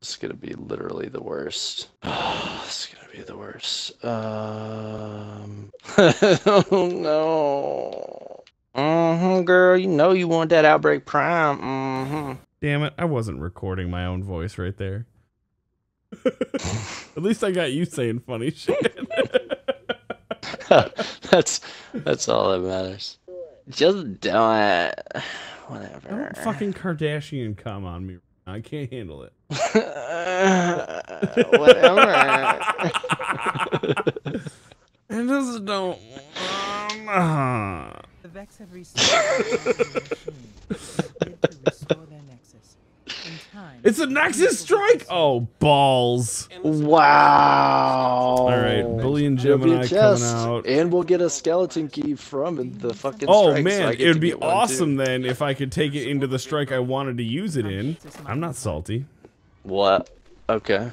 It's gonna be literally the worst. It's gonna be the worst. Oh no. Girl, you know you want that Outbreak Prime. Damn it, I wasn't recording my own voice right there. At least I got you saying funny shit. That's all that matters. Just do it. Whatever. Don't fucking Kardashian come on me. I can't handle it. Whatever. And just don't. The Vex have restored their nexus. In time, It's a Nexus strike! Oh, balls. Wow. Alright, Bullion It'll be a Gemini coming chest, out. and we'll get a skeleton key from the fucking Oh strike, so I man, get it would to be get one, too. awesome then if I could take it into the strike I wanted to use it in. I'm not salty. What? Okay.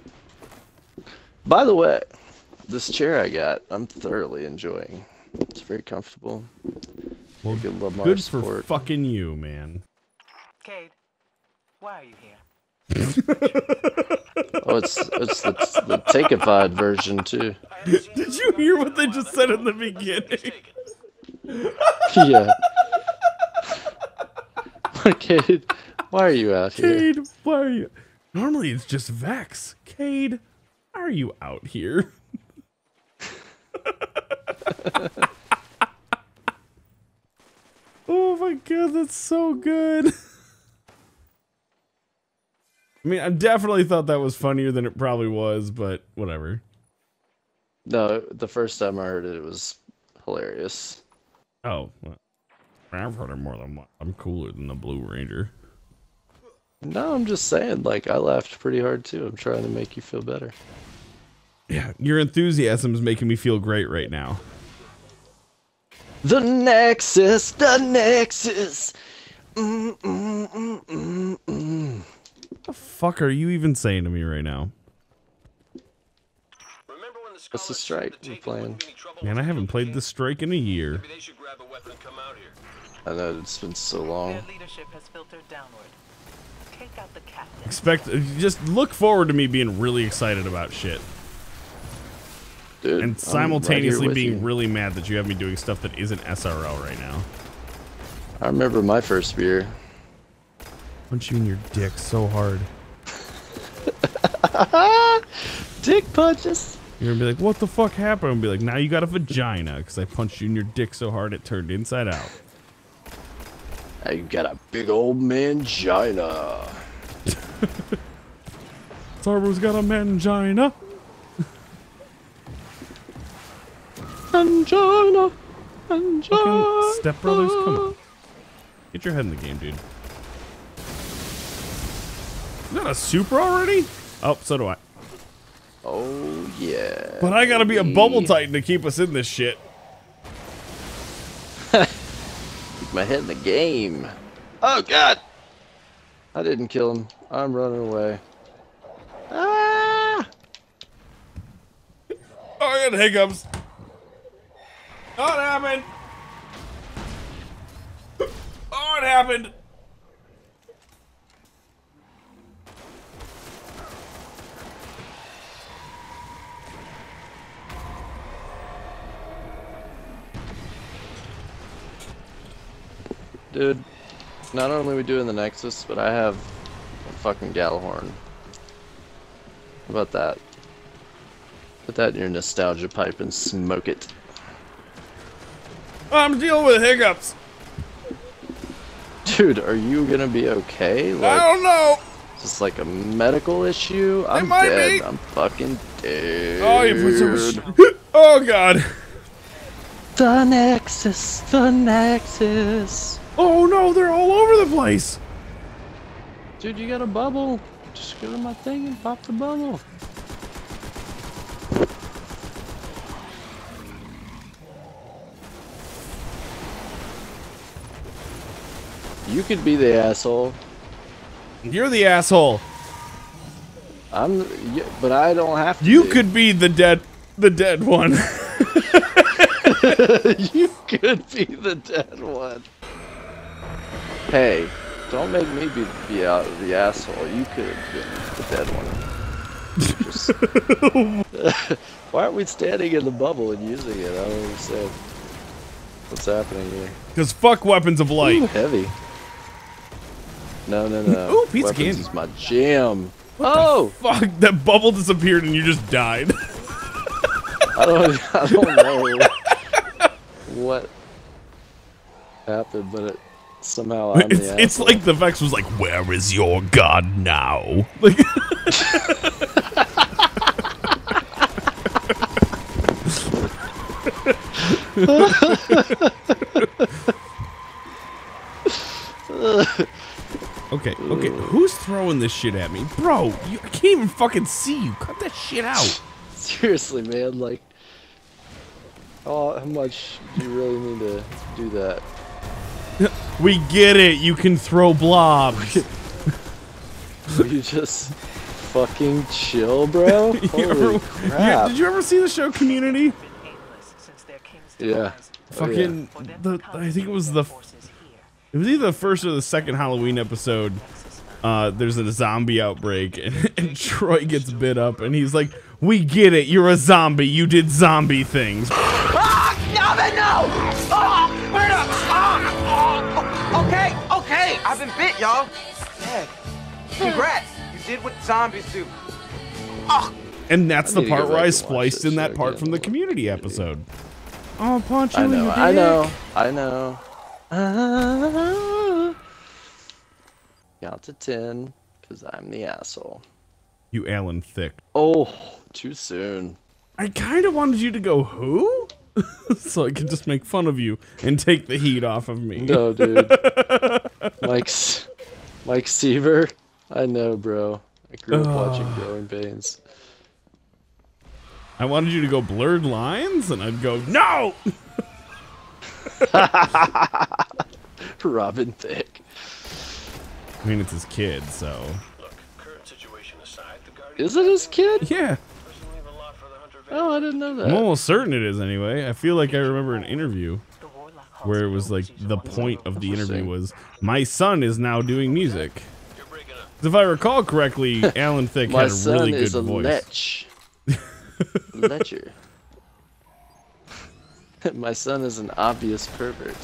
By the way, this chair I got, I'm thoroughly enjoying. It's very comfortable. Well, Good Lamar good for support. fucking you, man. Cade, why are you here? Oh, it's the Takeify version too. Did you hear what they just said in the beginning? Yeah. Cade, why are you out here? Cade, why are you? Normally it's just Vex. Cade, why are you out here? Oh my god, that's so good. I mean, I definitely thought that was funnier than it probably was, but whatever. No, the first time I heard it, it was hilarious. Oh, well, I've heard it more than once. I'm cooler than the Blue Ranger. No, I'm just saying, like, I laughed pretty hard too. I'm trying to make you feel better. Yeah, your enthusiasm is making me feel great right now. The Nexus, the Nexus. What the fuck are you even saying to me right now? What's the strike we're playing? Man, I haven't played this strike in a year. I know, it's been so long. Their leadership has filtered downward. Take out the captain. Just look forward to me being really excited about shit. Dude, And I'm simultaneously right here with being you. really mad that you have me doing stuff that isn't SRL right now. I remember my first beer. Punch you in your dick so hard. Dick punches. You're gonna be like, what the fuck happened? I'll be like, now you got a vagina, because I punched you in your dick so hard it turned inside out. Now you got a big old mangina. Sarbo's got a mangina. Angina, Angina. Fucking Step Brothers, come on. Get your head in the game, dude. Is that a super already? Oh, so do I. Oh, yeah. But I gotta be a bubble titan to keep us in this shit. Keep my head in the game. Oh, God. I didn't kill him. I'm running away. Ah! Oh, I got hiccups. Oh, it happened. Oh, it happened. Dude, not only are we doing the Nexus, but I have a fucking Gallahorn. How about that? Put that in your nostalgia pipe and smoke it. I'm dealing with hiccups. Dude, are you gonna be okay? I Like, don't know. is this like a medical issue? I'm might dead. be. I'm fucking dead. Oh, you put so much. Oh, God. The Nexus, the Nexus. Oh, no, they're all over the place. Dude, you got a bubble. Just go to my thing and pop the bubble. You could be the asshole. You're the asshole. But I don't have to. You be. could be the dead one. You could be the dead one. Hey, Don't make me be out of the asshole. You could have been the dead one. Just... Why aren't we standing in the bubble and using it? I don't understand. What's happening here? Because fuck weapons of light. Ooh, heavy. No. Ooh, pizza Weapons candy. is my jam. Oh! Fuck, that bubble disappeared and you just died. I don't know what happened, but it somehow I'm the asshole. It's like the Vex was like, "Where is your god now?" Like. Okay, who's throwing this shit at me? Bro, I can't even fucking see you. Cut that shit out. Seriously, man, like, how much do you really need to do that? We get it, you can throw blobs. Will you just fucking chill, bro? Holy crap. Did you ever see the show Community? Yeah. Fucking, I think it was either the first or the second Halloween episode. There's a zombie outbreak, and Troy gets bit up, and he's like, "We get it, you're a zombie, you did zombie things." No! Oh, word up! Okay, I've been bit, y'all. Yeah. Congrats, you did what zombies do. Oh. And that's the part where I watch spliced this in that show part again. from the Community episode. I'll punch you I in know, your dick. I know. Count to 10, because I'm the asshole. You Alan Thick. Oh, too soon. I kind of wanted you to go, who? So I could just make fun of you and take the heat off of me. No, dude. Mike Seaver? I know, bro. I grew up watching Growing Pains. I wanted you to go Blurred Lines, and I'd go, no! Robin Thicke. I mean, it's his kid, so... Look, current situation aside, the Guardian Is it his kid? Yeah. doesn't leave a lot for the Hunter Oh, I didn't know that. I'm almost certain it is anyway. I feel like I remember an interview where it was like the point of the interview was, my son is now doing music. You're breaking up. If I recall correctly, Alan Thicke My had a son really is good a voice. lech. Lecher. My son is an obvious pervert.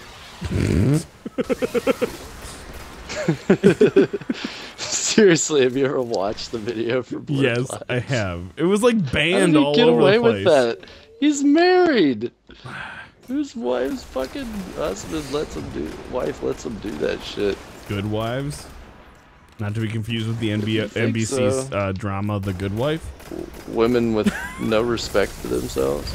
Seriously, have you ever watched the video for Blurred Yes, Lines? I have. It was like How did banned he all get over away the place. with that? He's married. Whose wife's fucking husband lets him do? Wife lets him do that shit. Good Wives, not to be confused with the you think NBC's so. drama The Good Wife. Women with no respect for themselves.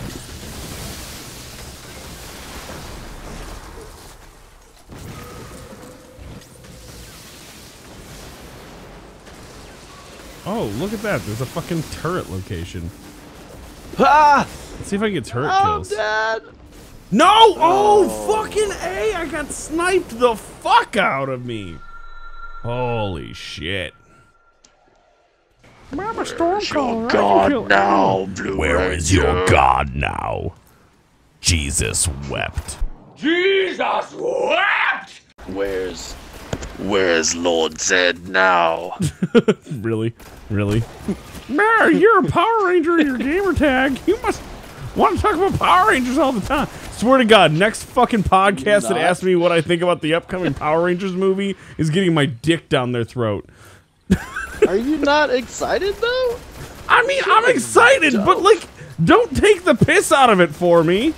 Oh, look at that! There's a fucking turret location. Ah! Let's see if I can get turret Oh, kills. Dad! No! Oh, fucking A! I got sniped the fuck out of me. Holy shit. Mama Stormcaller, God now, Blue Where is your god now? Jesus wept. Where's Lord Zed now? Really? Really? Mary, you're a Power Ranger in your gamer tag. You must want to talk about Power Rangers all the time. Swear to God, next fucking podcast that Not. asks me what I think about the upcoming Power Rangers movie is getting my dick down their throat. Are you not excited though? I mean, I'm excited, but like, don't take the piss out of it for me.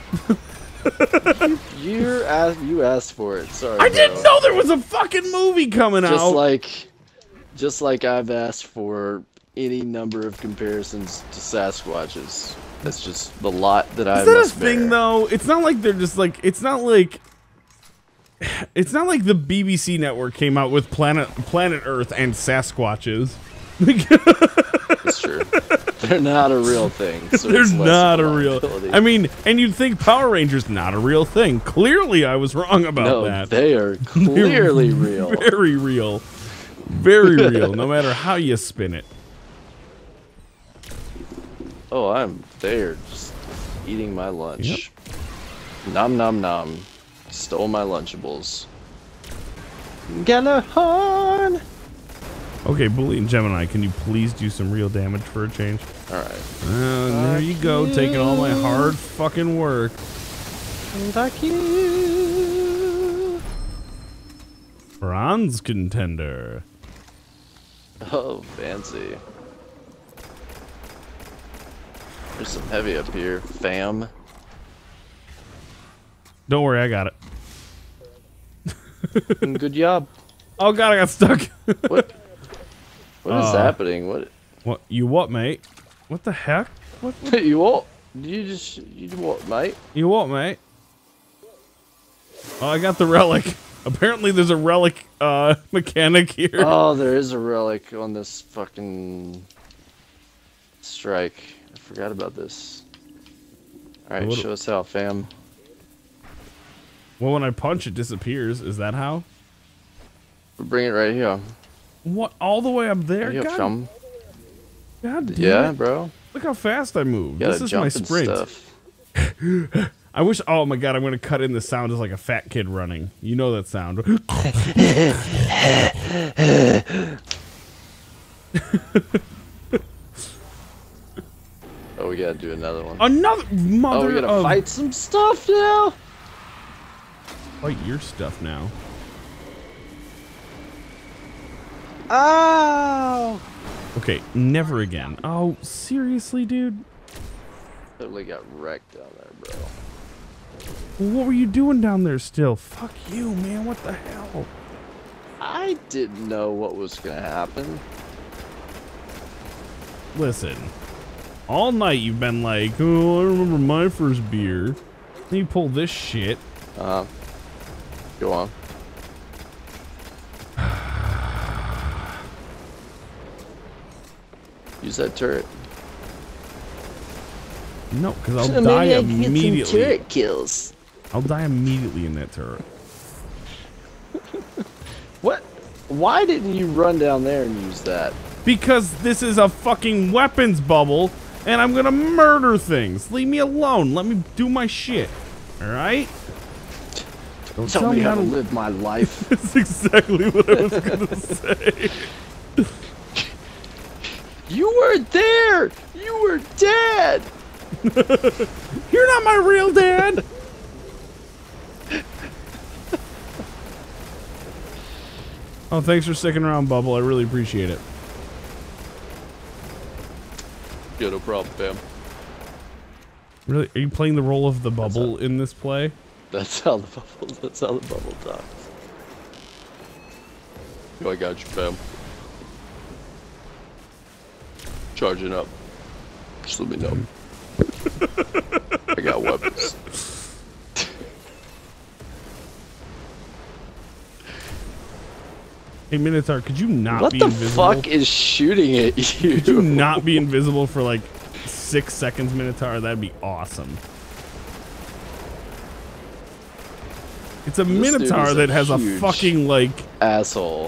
You asked for it. Sorry. I didn't know there was a fucking movie coming out. Just like I've asked for any number of comparisons to Sasquatches. That's just the lot that I Is that a must thing bear. though? It's not like they're just like, it's not like the BBC network came out with Planet Earth and Sasquatches. It's true. They're not a real thing. So They're it's less not of a real. liability. I mean, and you'd think Power Rangers not a real thing. Clearly, I was wrong about no, that. they are clearly real. Very real. Very real. No matter how you spin it. Oh, I'm there, just eating my lunch. Yep. Nom nom nom. Stole my Lunchables. Galahorn! Okay, Bully and Gemini, can you please do some real damage for a change? Alright. There you go, taking all my hard fucking work. Fuck you! Bronze contender. Oh, fancy. There's some heavy up here, fam. Don't worry, I got it. Good job. Oh god, I got stuck. What? What is happening? What? You what, mate? What the heck? What? You what? You what, mate? You what, mate? Oh, I got the relic. Apparently, there's a relic mechanic here. Oh, there is a relic on this fucking strike. I forgot about this. All right, show us how, fam. Well, when I punch, it disappears. Is that how? Bring it right here. What? All the way up there? Right here, God, fam. God damn Yeah, it. bro. Look how fast I move. You This gotta is my jump and sprint. stuff. I wish. Oh my god, I'm gonna cut in the sound as like a fat kid running. You know that sound. Oh, we gotta do another one. Another Oh, mother we gotta of fight some stuff now. fight your stuff now. Ow! Okay, never again. Oh, seriously, dude? Totally got wrecked down there, bro. What were you doing down there still? Fuck you, man. What the hell? I didn't know what was gonna happen. Listen, all night you've been like, oh, I remember my first beer. Then you pull this shit. Go on. Use that turret. No, because I'll die immediately. Turret kills. I'll die immediately in that turret. What? Why didn't you run down there and use that? Because this is a fucking weapons bubble, and I'm gonna murder things. Leave me alone. Let me do my shit. Alright? Don't Tell me how to live my life. That's exactly what I was gonna say. You weren't there! You were dead! You're not my real dad! Oh, thanks for sticking around, Bubble. I really appreciate it. Yeah, no problem, fam. Really? Are you playing the role of the bubble in this play? That's how the bubble talks. Yo, I got you, fam. Charging up. Just let me know. I got weapons. Hey, Minotaur, could you not What be the invisible? fuck is shooting at you? Could you not be invisible for like 6 seconds, Minotaur? That'd be awesome. It's a This dude Minotaur is that has a huge fucking like... asshole.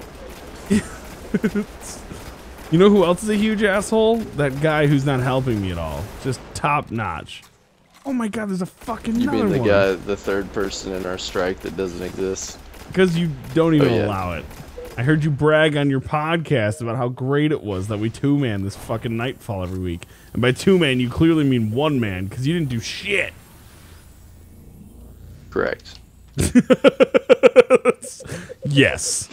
You know who else is a huge asshole? That guy who's not helping me at all. Just top notch. Oh my god, there's a fucking You another mean the one. guy, the third person in our strike that doesn't exist? Because you don't even yeah. allow it. I heard you brag on your podcast about how great it was that we two-man this fucking Nightfall every week. And by two-man, you clearly mean one-man, because you didn't do shit. Correct. Yes.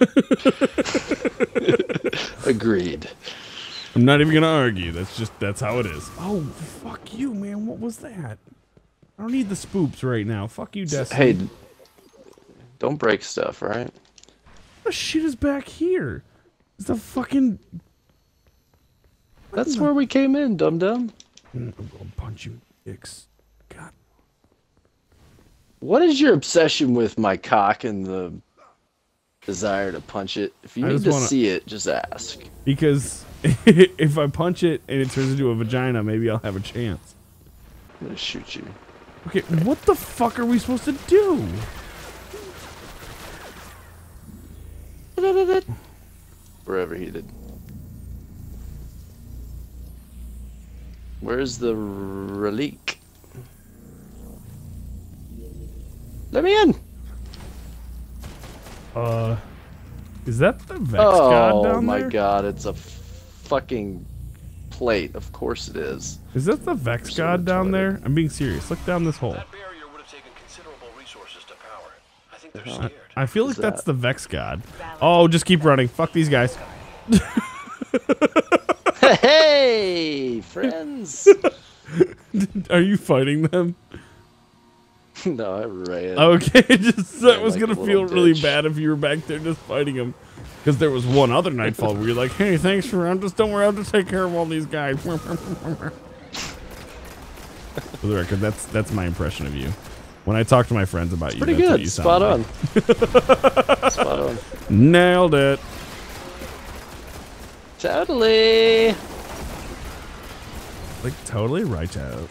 Agreed. I'm not even gonna argue. That's how it is. Oh, fuck you, man. What was that? I don't need the spoops right now. Fuck you, Destiny. Hey, don't break stuff, right? What the shit is back here? Is the fucking... That's where we came in, dum-dum. I'm gonna punch you, dicks. God. What is your obsession with my cock and the desire to punch it? If you I need just to wanna- see it, just ask. Because if I punch it and it turns into a vagina, maybe I'll have a chance. I'm gonna shoot you. Okay, what the fuck are we supposed to do? We're overheated. Where's the relic? Let me in! Is that the Vex God Oh down my there? god, it's a fucking plate. Of course it is. Is that the Vex So God down retarded. there? I'm being serious. Look down this hole. That barrier would have taken considerable resources to power. I think they're scared. I feel like Is that's that? the Vex God. Oh, just keep running. Fuck these guys. Hey, friends. Are you fighting them? No, I ran. Okay, just that Yeah, was like gonna a little feel really bitch. bad if you were back there just fighting them. Because there was one other Nightfall where you're like, hey, thanks for don't worry, I'll just take care of all these guys. For the record, that's my impression of you. When I talk to my friends about you, Pretty that's what good. you Spot sound on. like. Spot on. Nailed it. Totally. Like totally righteous.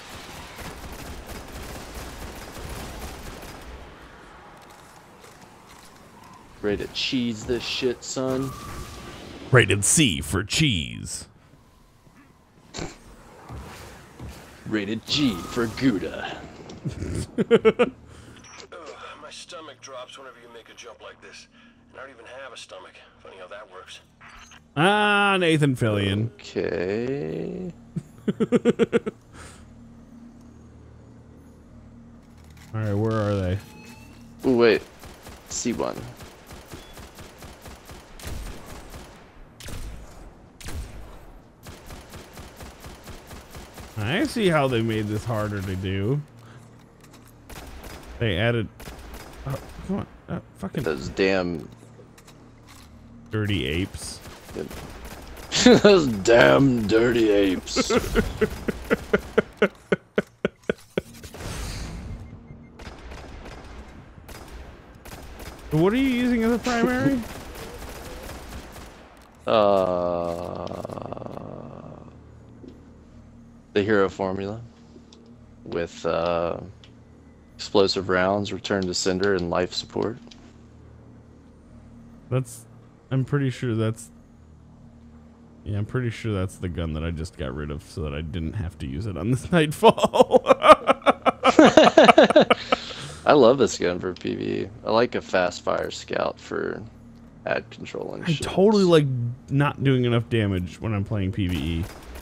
Ready to cheese this shit, son. Rated C for cheese. Rated G for Gouda. Ugh, my stomach drops whenever you make a jump like this. And I don't even have a stomach. Funny how that works. Ah, Nathan Fillion. Okay. All right, where are they? Ooh, wait. C1. I see how they made this harder to do. They added. Oh, come on, fucking Those damn. dirty apes. Those damn dirty apes. What are you using as a primary? The hero formula with explosive rounds, return to sender, and life support. That's. I'm pretty sure that's. Yeah, I'm pretty sure that's the gun that I just got rid of so that I didn't have to use it on this Nightfall. I love this gun for PvE. I like a fast fire scout for ad control and I shit. totally like not doing enough damage when I'm playing PvE.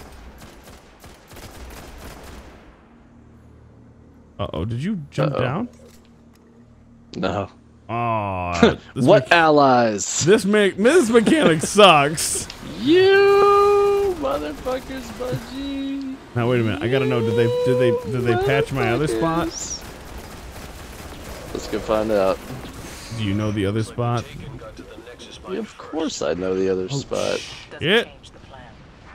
Uh-oh, did you jump down? No. Aw, What allies? this mechanic sucks. You motherfuckers, Budgie. Now wait a minute, I gotta know, did they patch my other spot? Let's go find out. Do you know the other spot? Taken got to the Nexus mine Yeah, of first. course I know the other spot. Doesn't Yeah. change the plan.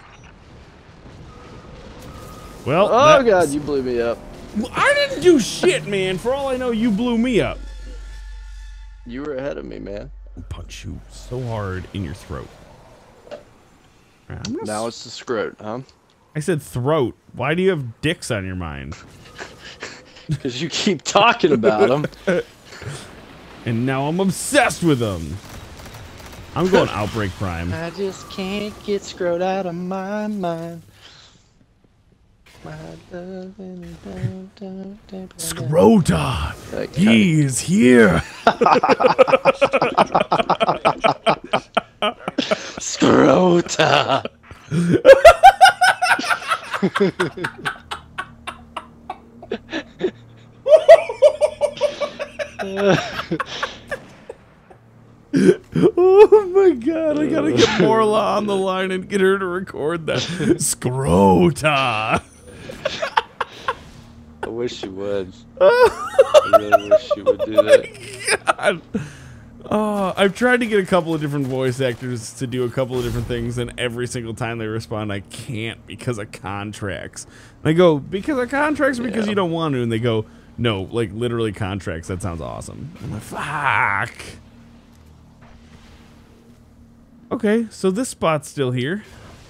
Well, Oh that's- god, you blew me up. I didn't do shit, man. For all I know, you blew me up. You were ahead of me, man. I'll punch you so hard in your throat. Alright, I'm gonna Now it's the scrot, huh? I said throat. Why do you have dicks on your mind? Because you keep talking about them. And now I'm obsessed with them. I'm going Outbreak Prime. I just can't get screwed out of my mind. My love Scrota! That He is here! Scrota! Oh my god, I gotta get Morla on the line and get her to record that. Scrota! I wish you would. I really wish you would do that. God. I've tried to get a couple of different voice actors to do a couple of different things, and every single time they respond, I can't because of contracts. And I go, because of contracts or because Yeah. you don't want to? And they go, no, like literally contracts. That sounds awesome. I'm like, fuck. Okay, so this spot's still here.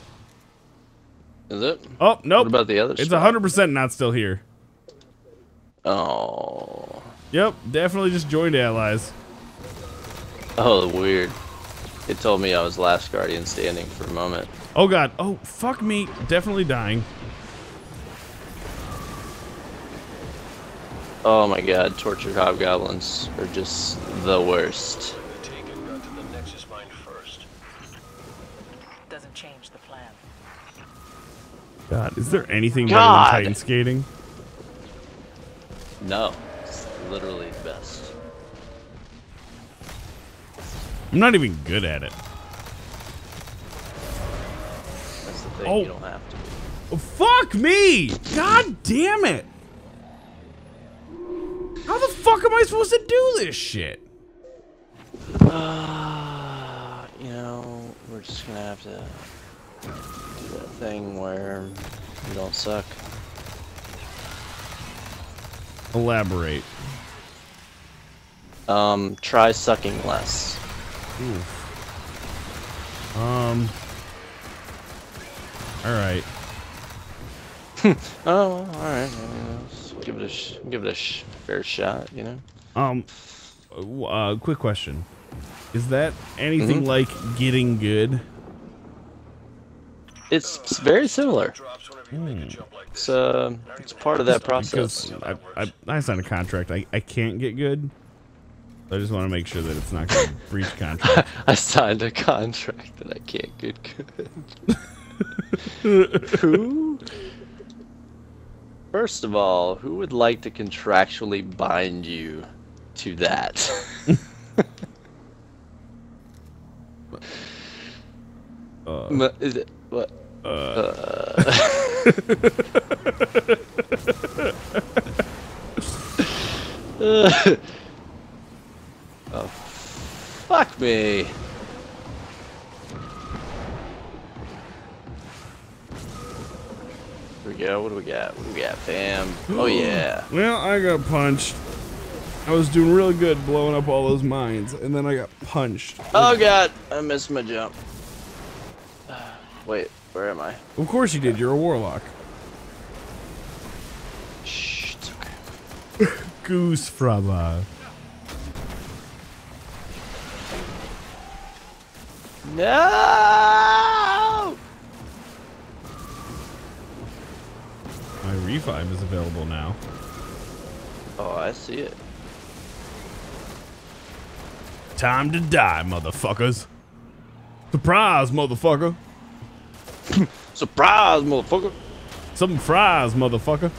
Is it? Oh, nope. What about the other It's spot? 100% not still here. Oh. Yep, definitely just joined allies. Oh, weird. It told me I was last Guardian standing for a moment. Oh god. Oh, fuck me. Definitely dying. Oh my god, tortured hobgoblins are just the worst. The Taken got to the Nexus change the plan. God, is there anything better God. than Titan skating? No, it's literally the best. I'm not even good at it. That's the thing. Oh. You don't have to be. Oh, fuck me! God damn it! How the fuck am I supposed to do this shit? You know, we're just gonna have to do that thing where you don't suck. Elaborate. Try sucking less. Oof. Alright. Oh, all right. Let's give it a fair shot. You know. Quick question. Is that anything like getting good? It's very similar. Drops whenever you make a jump like this. It's part of that process. Because I signed a contract. I can't get good. I just want to make sure that it's not going to breach contract. I signed a contract that I can't get good. Who? First of all, who would like to contractually bind you to that? Is it what? Oh, fuck me. Here we go. What do we got? What do we got, fam? Oh yeah. Well, I got punched. I was doing really good blowing up all those mines, and then I got punched. Oh god, I missed my jump. Wait, where am I? Of course you did. You're a warlock. Shh, it's okay. Goose fraba. No! My revive is available now. Oh, I see it. Time to die, motherfuckers. Surprise, motherfucker. Surprise, motherfucker! Some fries, motherfucker.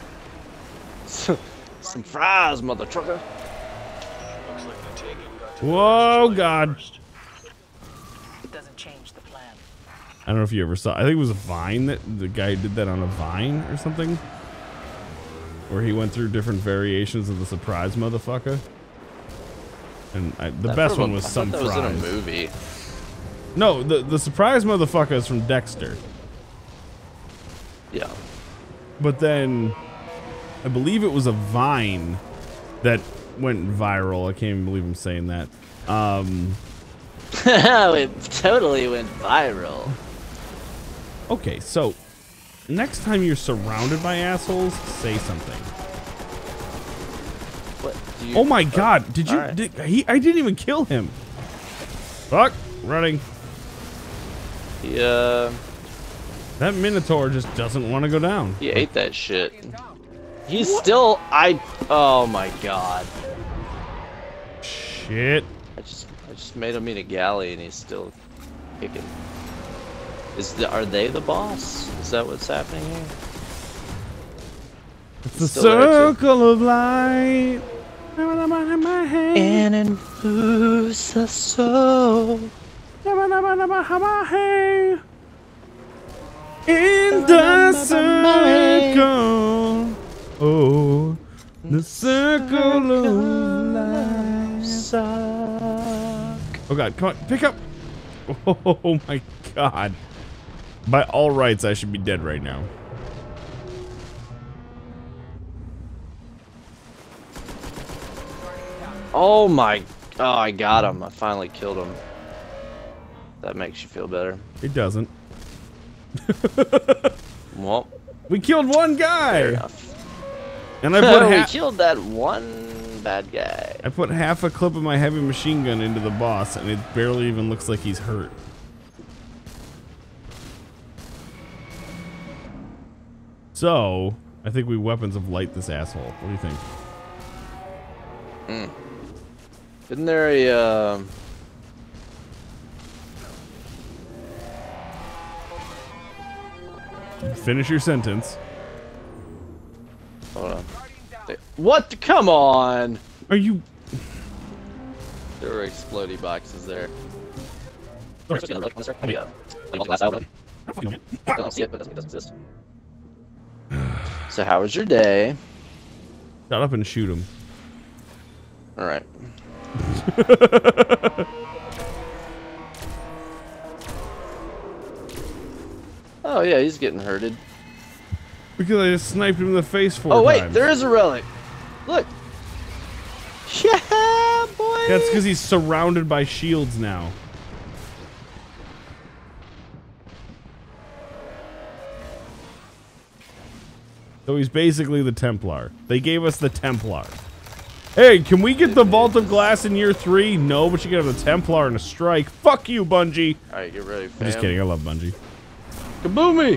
Some fries, mother trucker. Looks like the taking got to Whoa, the God. first. It doesn't change the plan. I don't know if you ever saw. I think it was a Vine that the guy did that on a Vine or something, where he went through different variations of the surprise motherfucker. And the best one was some that was in a fries. movie. No, the surprise motherfucker is from Dexter. Yeah. But then, I believe it was a Vine that went viral. I can't even believe I'm saying that. It totally went viral. Okay, so next time you're surrounded by assholes, say something. What? Do you, Oh my God! Did you? alright. I didn't even kill him. Fuck! Running. That Minotaur just doesn't want to go down. He ate that shit. He's still. Oh my god. Shit. I just made him eat a galley and he's still kicking. Are they the boss? Is that what's happening here? It's the Still there, too. circle of light. And infuse the soul. In the circle. Oh, the circle of light. Oh God, come on, pick up. Oh my God. By all rights, I should be dead right now. Oh my. Oh, I got him. I finally killed him. That makes you feel better. It doesn't. Well, We killed one fair guy. enough. And I put We killed that one bad guy. I put half a clip of my heavy machine gun into the boss, and it barely even looks like he's hurt. So, I think we weapons of light this asshole. What do you think? Isn't there a Finish your sentence. Hold on. What? Come on! Are you? There were explodey boxes there. Oh, I don't see it, but it doesn't exist. So how was your day? Shut up and shoot him. All right. Oh yeah, he's getting hurted. Because I just sniped him in the face 4 Oh wait, times. there is a relic. Look. Yeah, boy. That's because he's surrounded by shields now. So he's basically the Templar. They gave us the Templar. Hey, can we get the Vault of Glass in year 3? No, but you can have the Templar and a strike. Fuck you, Bungie. All right, get ready, fam. I'm just kidding. I love Bungie. Kaboomy.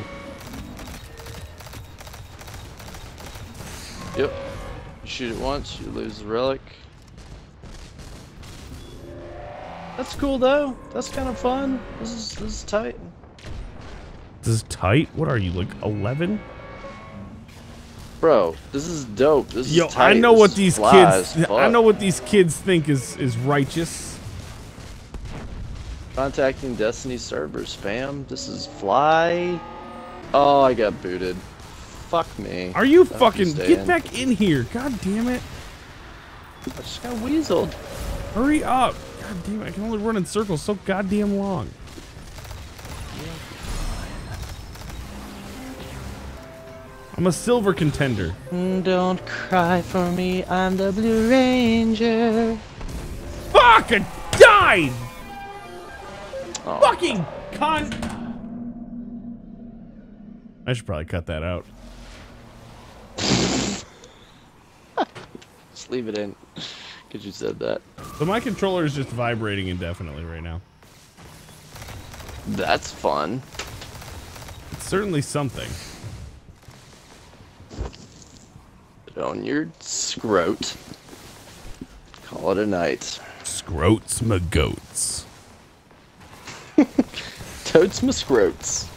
Yep. You shoot it once, you lose the relic. That's cool though. That's kind of fun. This is tight. This is tight. What are you, like 11? Bro, this is dope. This Yo, is tight. I know This what is these fly kids. as I fuck. know what these kids think is righteous. Contacting Destiny servers, fam. This is fly. Oh, I got booted. Fuck me. Are you Don't fucking stay get in. back in here? God damn it! I just got weaseled. Hurry up! God damn it! I can only run in circles so goddamn long. I'm a silver contender. Don't cry for me. I'm the Blue Ranger. Fuck! I died! Oh. Fucking cunt! I should probably cut that out. Just leave it in. Because you said that. So my controller is just vibrating indefinitely right now. That's fun. It's certainly something. Put it on your scrote. Call it a night. Scroats my goats. Totes my scrotes.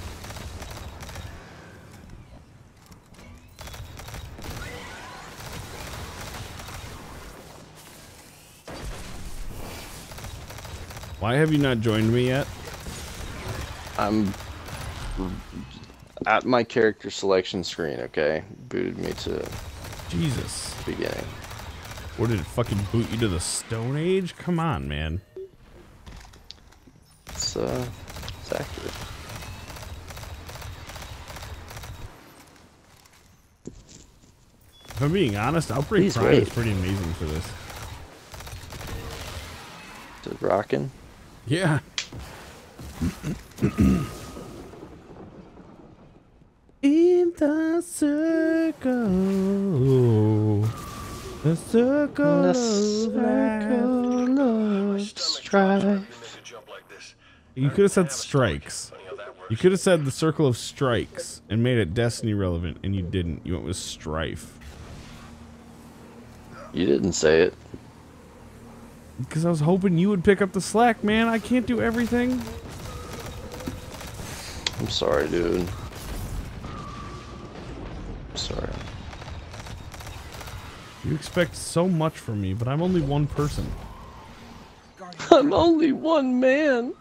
Why have you not joined me yet? I'm at my character selection screen, okay? Booted me to Jesus. beginning. Or did it fucking boot you to the Stone Age? Come on, man. It's accurate. If I'm being honest, Outbreak Please Prime wait. is pretty amazing for this. Is it rocking? Yeah. In the circle. The circle of life. Strife. Make a jump like this. You could have said strikes. Funny how that works. You could have said the circle of strikes and made it Destiny relevant, and you didn't. You went with strife. You didn't say it. Because I was hoping you would pick up the slack, man. I can't do everything. I'm sorry, dude. I'm sorry. You expect so much from me, but I'm only one person. I'm only one man.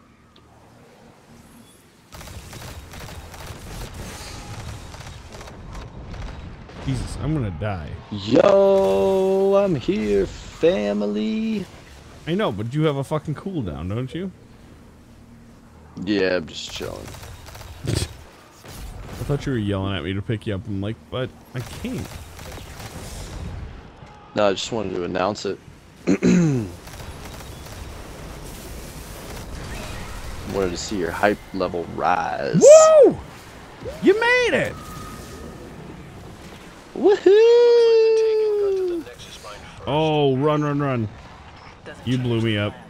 Jesus, I'm gonna die. Yo, I'm here, family. I know, but you have a fucking cooldown, don't you? Yeah, I'm just chilling. I thought you were yelling at me to pick you up. I'm like, but I can't. No, I just wanted to announce it. Wanted to see your hype level rise. Woo! You made it! Woohoo! Oh, run, run, run. You blew me up.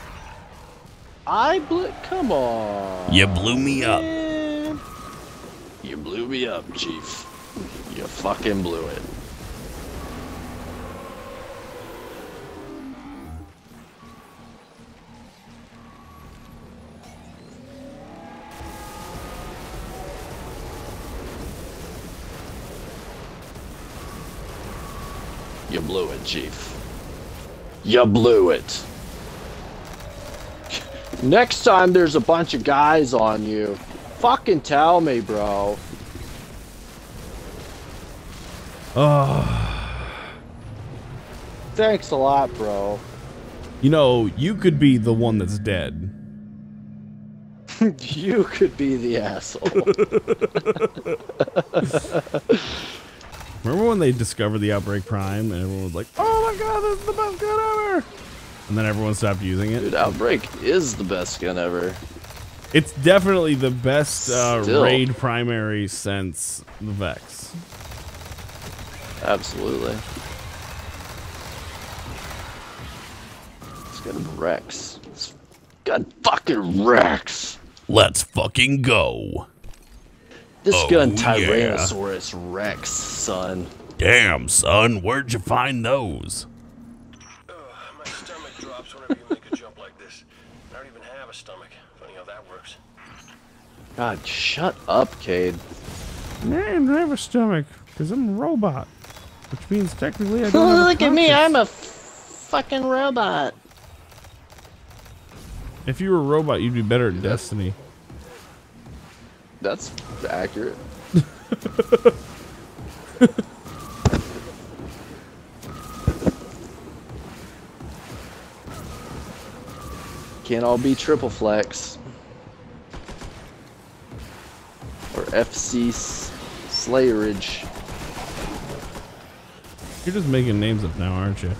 Come on. You blew me up. Man. You blew me up, Chief. You fucking blew it. You blew it, Chief. You blew it. Next time there's a bunch of guys on you, fucking tell me, bro. Thanks a lot, bro. You know, you could be the one that's dead. You could be the asshole. Remember when they discovered the Outbreak Prime and everyone was like, oh my god, this is the best gun ever! And then everyone stopped using it? Dude, Outbreak is the best gun ever. It's definitely the best Still. raid primary since the Vex. Absolutely. It's got Rex. It's got fucking Rex. Let's fucking go. This Oh, gun yeah. Tyrannosaurus Rex, son. Damn, son, where'd you find those? My stomach drops whenever you make a jump like this. I don't even have a stomach. Funny how that works. God, shut up, Cade. Man, I have a stomach, because I'm a robot. Which means technically I don't have a Look at me, conscience. I'm a fucking robot. If you were a robot, you'd be better at Destiny. That's accurate. Can't all be triple flex. Or FC Slayerage. You're just making names up now, aren't you?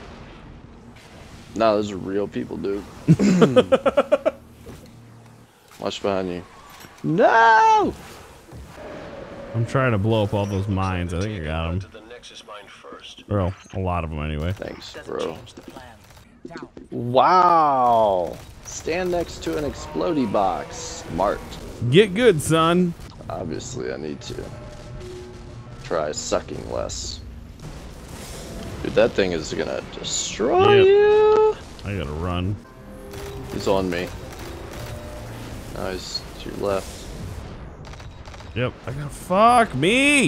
No, those are real people, dude. Watch behind you. No! I'm trying to blow up all those mines. I think I got them. To the Nexus mine first. Well, a lot of them anyway. Thanks, Doesn't bro. change the plan. Down. Wow! Stand next to an explodey box. Smart. Get good, son. Obviously, I need to try sucking less. Dude, that thing is gonna destroy Yep. you! I gotta run. He's on me. Now he's to your left. Yep, I got fuck me.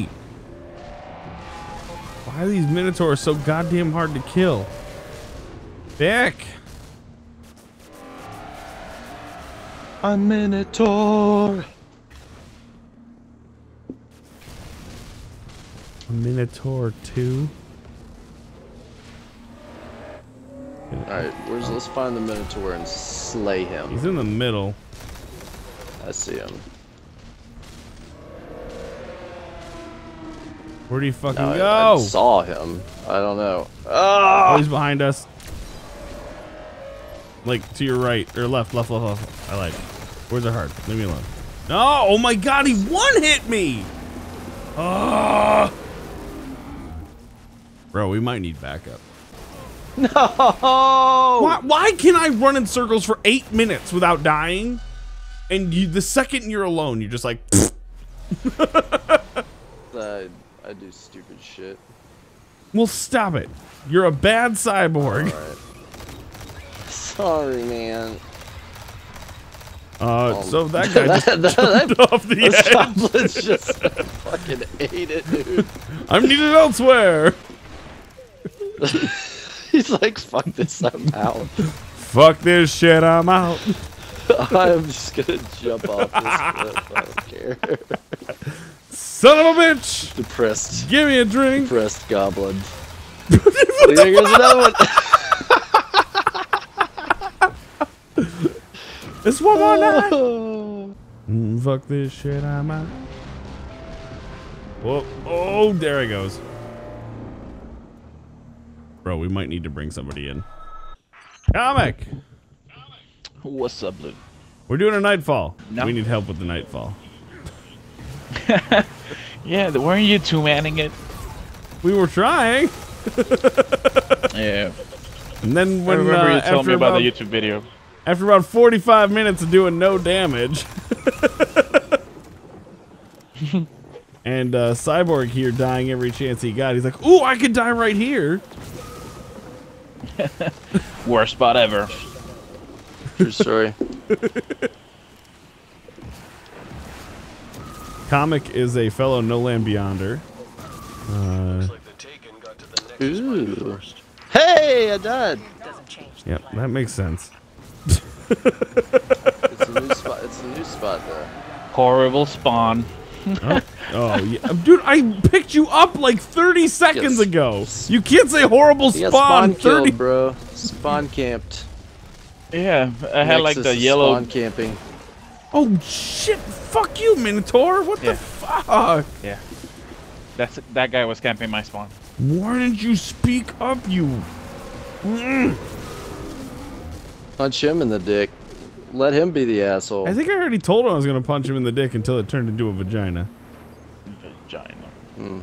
Why are these Minotaurs so goddamn hard to kill? Dick. A Minotaur! A Minotaur 2. Alright, let's find the Minotaur and slay him. He's in the middle. I see him. Where'd he fucking No, I go? saw him. I don't know. Oh, Ah! he's behind us. Like, to your right. Or left. I like. Where's our heart? Leave me alone. No! Oh my god, he one-hit me! Oh! Bro, we might need backup. No! Why can I run in circles for 8 minutes without dying? And the second you're alone, you're just like... I do stupid shit. Well, stop it. You're a bad cyborg. Alright. Sorry, man. So that guy just jumped off the Those edge. goblins just fucking ate it, dude. I'm needed elsewhere. He's like, fuck this, I'm out. Fuck this shit, I'm out. I'm just gonna jump off this cliff. I don't care. Son of a bitch. Depressed. Give me a drink. Depressed goblin. There goes another one. It's one more night. Fuck this shit, I'm out. Whoa. Oh, there he goes. Bro, we might need to bring somebody in. Comic. What's up, Luke? We're doing a nightfall. No. We need help with the nightfall. Yeah, weren't you two-manning it? We were trying. Yeah. And then I when remember you told after me about about the YouTube video. after about 45 minutes of doing no damage, and Cyborg here dying every chance he got, he's like, "Ooh, I could die right here." Worst spot ever. True story. Comic is a fellow No Land Beyonder. Looks like the Taken got to the access point Ooh. first. Hey, I died. Doesn't change. Yep, that makes sense. It's a new spot. It's a new spot though. Horrible spawn. Oh yeah, dude! I picked you up like 30 seconds Yes. ago. You can't say horrible He got spawn. spawn 30. killed, bro. Spawn camped. Yeah, I had like Nexus the is yellow. spawn camping. Oh shit! Fuck you, Minotaur! What Yeah. the fuck? Yeah, that guy was camping my spawn. Why didn't you speak up, you? Punch him in the dick. Let him be the asshole. I think I already told him I was gonna punch him in the dick until it turned into a vagina. Vagina. Hmm.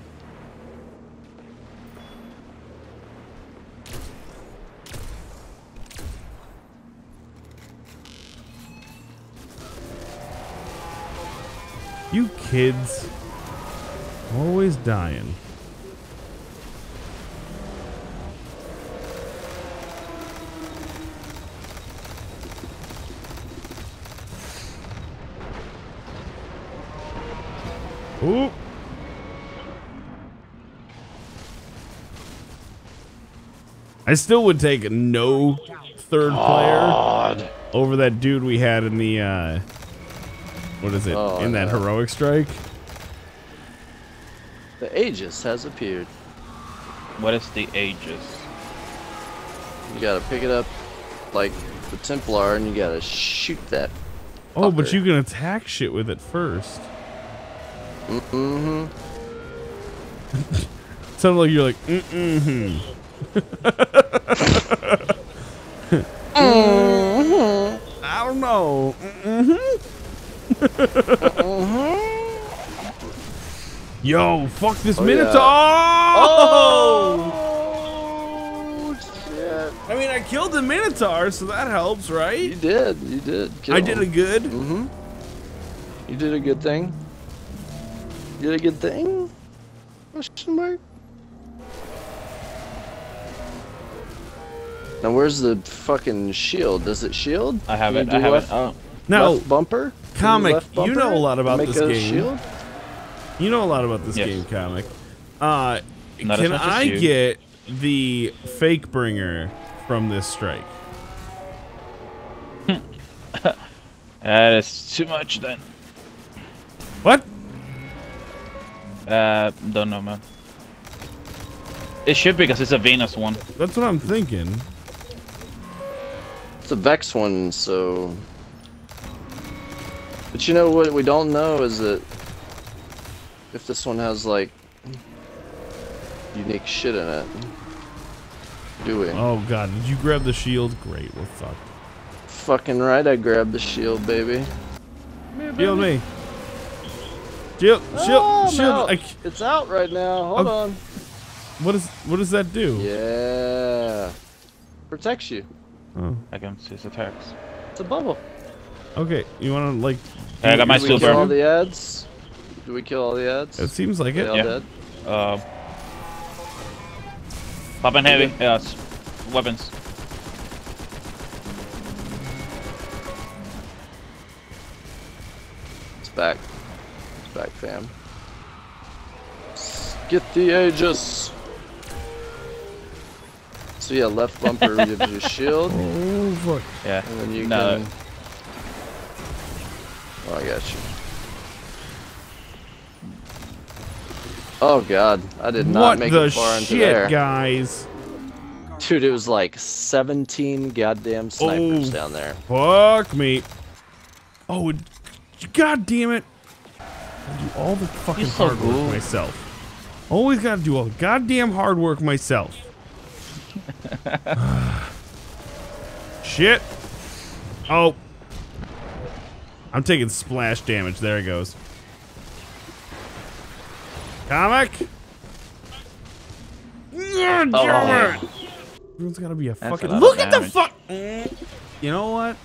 You kids, always dying. Ooh. I still would take no third player over that dude we had in the what is it? Oh, in that no. heroic strike? The Aegis has appeared. What is the Aegis? You gotta pick it up like the Templar and you gotta shoot that. Oh, but fucker. you can attack shit with it first. Mm-hmm. Sounds like you're like, mm-hmm. I don't know. Yo, fuck this Oh, Minotaur! yeah. Oh! Shit. I mean, I killed the Minotaur, so that helps, You right? did. You did. Kill I did a him. good. Mm-hmm. You did a good thing. You did a good thing? Question mark? Now where's the fucking shield? Does it shield? I have Can it. you I do have left, it. Oh, Now, left bumper? Can you Comic, left you bumper know a lot it? about Make this a game. Shield? you know a lot about this Yes. game, Comic. Not as Can much as I you. get the fake bringer from this strike? that is too much then. What? Don't know, man. It should be because it's a Venus one. That's what I'm thinking. It's a Vex one, so. But you know what we don't know is that if this one has like unique shit in it. Do we? Oh god, did you grab the shield? Great, we're fucked. Fucking right, I grabbed the shield, baby. Shield me. Shield, shield, Oh, shield. no. I, It's out right now. Hold Oh. on. what does that do? Yeah. Protects you. Oh. I can see his attacks. It's a bubble. Okay, you want to like? I got my Did we kill silver. all the ads? Do we kill all the ads? It seems like They it. all Yeah. dead? Popping heavy. Yes. Weapons. It's back. It's back, fam. Get the Aegis. So yeah, left bumper gives you shield, and Oh fuck. Yeah. then you No. can. Oh, I got you. Oh god, I did not What make the it far into shit, there. guys? Dude, it was like 17 goddamn snipers Oh. down there. Fuck me. Oh, god damn it. I do all the fucking You're so hard work good. myself. Always gotta do all the goddamn hard work myself. Shit. Oh. I'm taking splash damage. There it goes. Comic. God damn it. Everyone's gotta be a That's fucking. a lot Look of at the damage. fuck. You know what?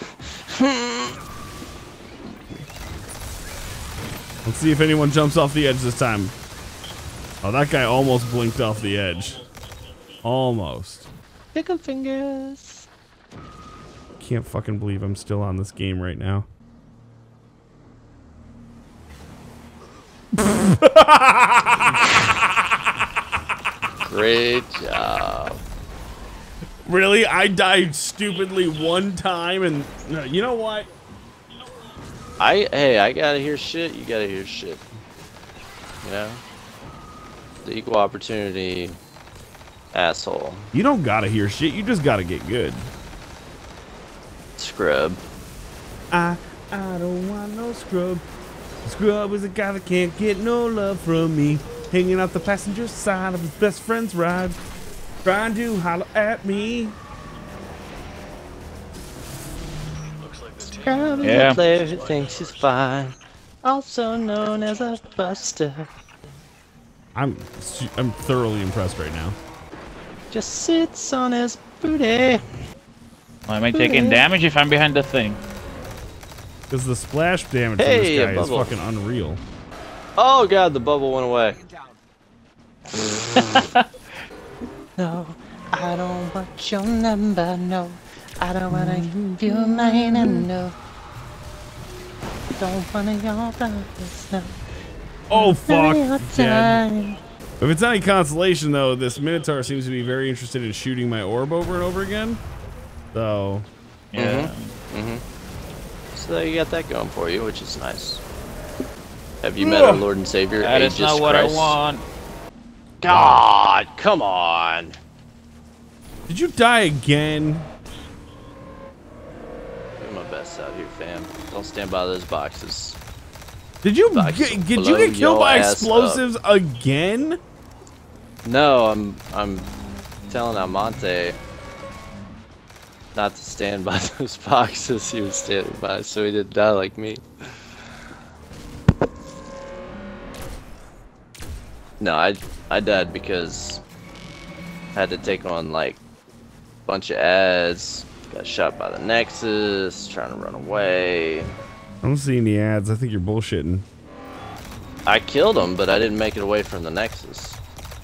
Let's see if anyone jumps off the edge this time. Oh, that guy almost blinked off the edge. Almost. Pickle fingers. Can't fucking believe I'm still on this game right now. Great Great job. Really? I died stupidly one time, and no, you know what? Hey, I gotta hear shit. You gotta hear shit. You know, the equal opportunity asshole. You don't gotta hear shit. You just gotta get good. Scrub. I don't want no scrub. Scrub is a guy that can't get no love from me. Hanging out the passenger side of his best friend's ride. Trying to holler at me. Looks like the team. Scrub is Yeah. a player who thinks he's fine. Also known as a buster. I'm thoroughly impressed right now. Just sits on his booty. Why am I taking damage if I'm behind the thing? Because the splash damage Hey, from a this guy is bubble. fucking unreal. Oh god, the bubble went away. No, I don't want your number, no. I don't wanna give you mine, and no. Don't wanna your brothers, no. Oh fuck. Your Dead. time. If it's any consolation though, this Minotaur seems to be very interested in shooting my orb over and over again. So Yeah. So you got that going for you, which is nice. Have you met our Lord and Savior, That is Aegis not what Christ? I want. God, come on. did you die again? Do my best out here, fam. Don't stand by those boxes. Did you Boxes get, will did you blow get killed your by ass explosives again? No, I'm telling Almonte not to stand by those boxes he was standing by, so he didn't die like me. No, I died because I had to take on like a bunch of ads, got shot by the Nexus, trying to run away. I don't see any ads. I think you're bullshitting. I killed him, but I didn't make it away from the Nexus.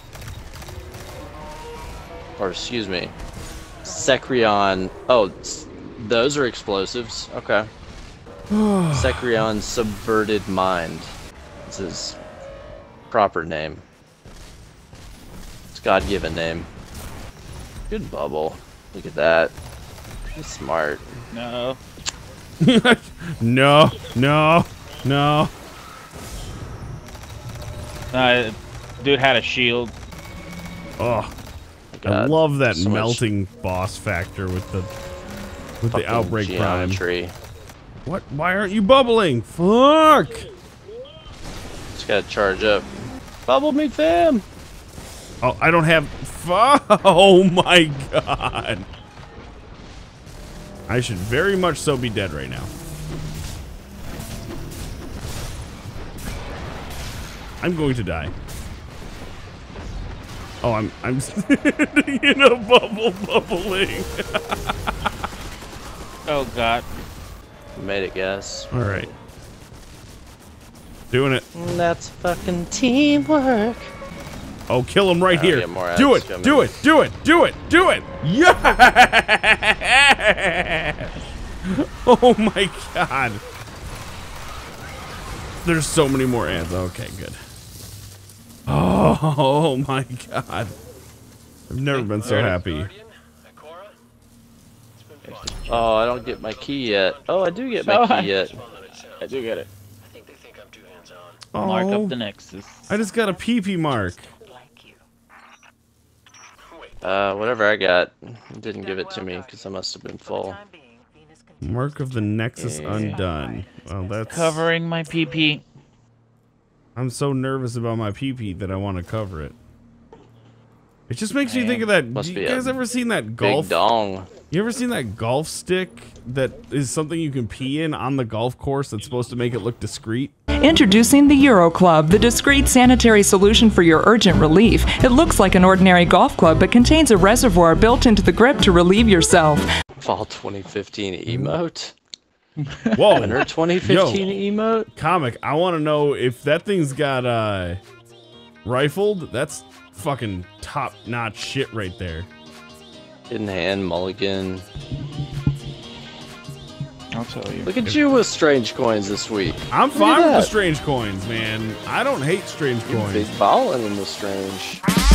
Or excuse me, Secrion. Oh, those are explosives. Okay. Secrion's subverted mind. It's his proper name. It's God-given name. Good bubble. Look at that. He's smart. No. No, no, no. Dude had a shield. Oh, I God, love that so much melting boss factor with the fucking outbreak prime. geometry. What? Why aren't you bubbling? Fuck! Just gotta charge up. Bubble me, fam. Oh, I don't have. Oh my god! I should very much so be dead right now. I'm going to die. Oh, I'm in a bubble bubbling. Oh god. Made it, guys. All right, doing it. That's fucking teamwork. Oh, kill him right I'll here. get more Do ads it, coming. do it, do it, do it, do it. Yes! Oh my god. There's so many more ads. Okay, good. Oh my god. I've never been so happy. Guardian, Ikora, it's been fun. Oh, I don't get my key yet. Oh, I do get my key yet. Fun that it sounds. I do get it. I think they think I'm too hands-on. Oh, Mark up the Nexus. I just got a PP mark. Like you. Wait, Whatever I got, didn't give it to me because I must have been full. Time being, Venus continues Mark of the Nexus Yeah. undone. Well, that's. Covering my PP. I'm so nervous about my PP that I want to cover it. It just makes me think of that. Must You be guys a ever seen that Big golf? dong. You ever seen that golf stick that is something you can pee in on the golf course that's supposed to make it look discreet? Introducing the Euro Club, the discreet sanitary solution for your urgent relief. It looks like an ordinary golf club, but contains a reservoir built into the grip to relieve yourself. Fall 2015 emote. Whoa. Winter 2015 emote. Comic, I want to know if that thing's got rifled. That's fucking top-notch shit right there. Hidden hand mulligan. I'll tell you. Look at you with strange coins this week. I'm Look at fine with the that. strange coins, man. I don't hate strange You coins. big ballin' in the strange.